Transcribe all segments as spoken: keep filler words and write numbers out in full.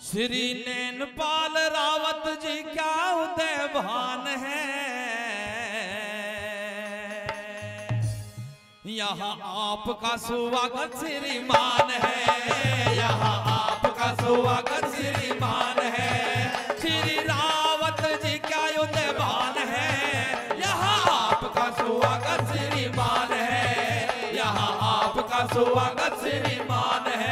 श्री नैनपाल रावत जी क्या उदय भान है, यहाँ आपका स्वागत श्रीमान है, यहाँ आपका स्वागत श्रीमान है। श्री रावत जी क्या उदय भान है, यहाँ आपका स्वागत श्रीमान है, यहाँ आपका स्वागत श्रीमान है।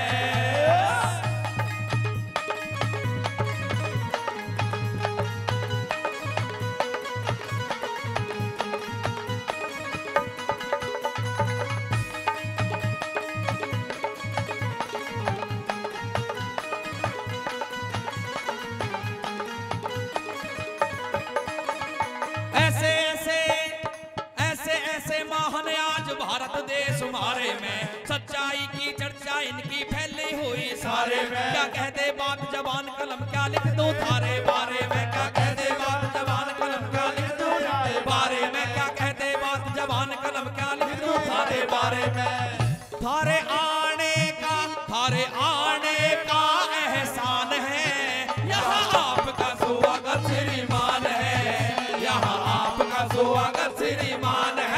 हमारे में सच्चाई की चर्चा इनकी फैली हुई सारे में। क्या कहते बात जबान कलम क्या लिख दूं थारे बारे में, क्या कहते बात जबान कलम क्या लिख दूं थारे बारे में, क्या कहते बात जबान कलम क्या लिख दूं थारे बारे में। थारे आने का थारे आने का एहसान है, यहाँ आपका स्वागत श्रीमान है, यहाँ आपका स्वागत श्रीमान है।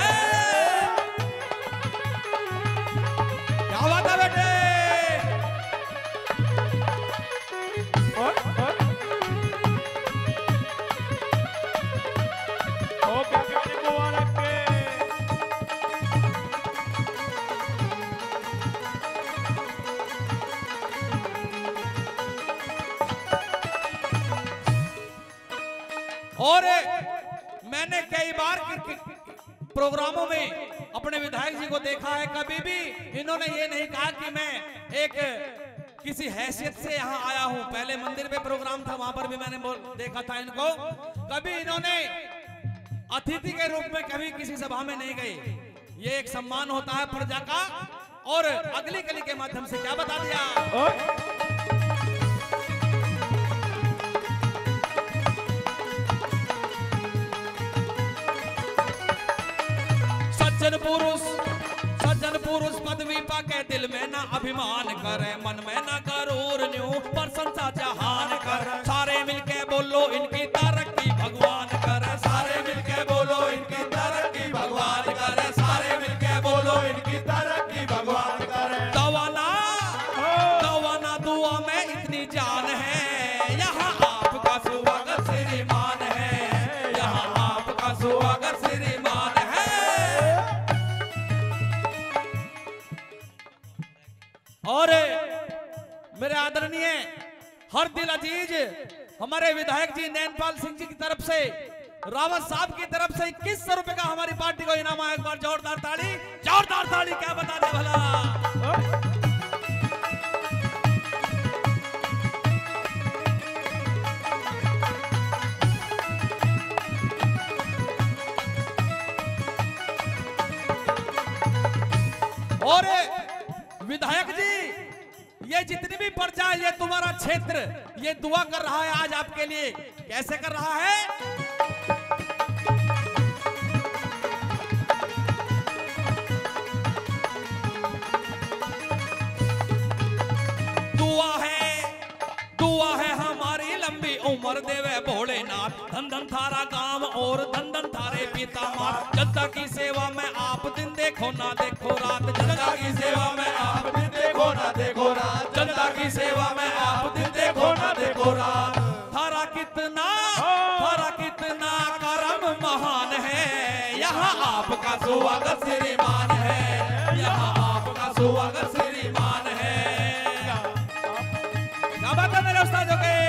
और मैंने कई बार प्रोग्रामों में अपने विधायक जी को देखा है, कभी भी इन्होंने ये नहीं कहा कि मैं एक किसी हैसियत से यहाँ आया हूँ। पहले मंदिर पे प्रोग्राम था, वहां पर भी मैंने देखा था इनको, कभी इन्होंने अतिथि के रूप में कभी किसी सभा में नहीं गए। ये एक सम्मान होता है प्रजा का। और अगली कली के माध्यम से क्या बता दिया, सज्जन पुरुष सज्जन पुरुष पदवी पाके दिल में ना अभिमान करे, मन में ना गरूर न्यू प्रशंसा जहान कर। सारे मिलके बोलो इनकी तरक्की भगवान करे, सारे मिलके बोलो इनकी तरक्की भगवान करे, सारे मिलके बोलो इनकी तरक्की भगवान करे। दवाना दवाना दुआ में इतनी जान है, यहाँ आपका स्वागत श्रीमान है, यहाँ आपका स्वागत श्रीमान है। और मेरे आदरणीय हर दिल अजीज हमारे विधायक जी नैनपाल सिंह जी की तरफ से, रावत साहब की तरफ से इक्कीस सौ रुपए का हमारी पार्टी को इनाम आया। एक बार जोरदार ताली, जोरदार ताली क्या बता दे भला। और विधायक जी ये जितनी भी प्रजा है, ये तुम्हारा क्षेत्र, ये दुआ कर रहा है आज आपके लिए। कैसे कर रहा है, दुआ है दुआ है हमारी लंबी उम्र देवे भोलेनाथ, धन धन थारा गांव और धन धन थारे पिता मात। जनता की सेवा में आप दिन देखो ना देखो रात, जनता की सेवा में आप दिन देखो ना देखो रात, जनता की सेवा में आप दिन देखो ना देखो रात। थारा कितना थारा कितना करम महान है, यहाँ आपका स्वागत श्रीमान है, यहाँ आपका स्वागत श्रीमान है। क्या बात है मेरे उस्तादों के।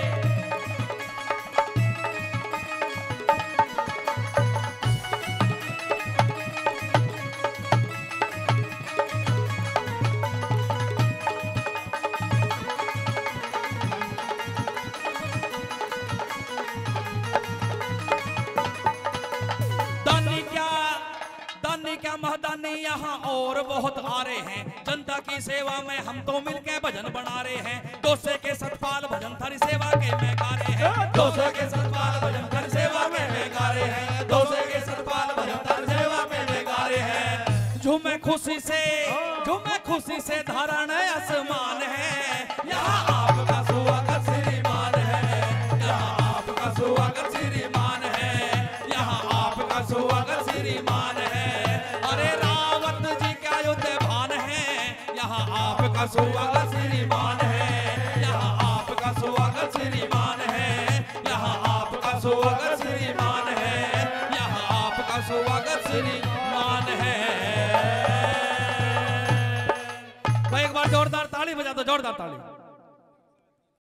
क्या महदानी यहाँ और बहुत आ रहे हैं, जनता की सेवा में हम तो मिलके भजन बना रहे हैं। दोसे के सतपाल भजन थारी सेवा के में गा रहे हैं, दोसे के सतपाल भजन थारी सेवा में में गा रहे हैं, दोसे के सतपाल भजन थारी सेवा में में गा रहे हैं। झूमे खुशी से झूमे खुशी से धरण आसमान है, यहाँ आपका स्वागत श्रीमान है। अरे रावत जी क्या युद्ध भान है, यहाँ आपका स्वागत श्रीमान है, यहाँ आपका स्वागत श्रीमान है, यहाँ आपका स्वागत श्रीमान है, यहाँ आपका स्वागत श्रीमान है। तो एक बार जोरदार ताली बजा दो, जोरदार ताली।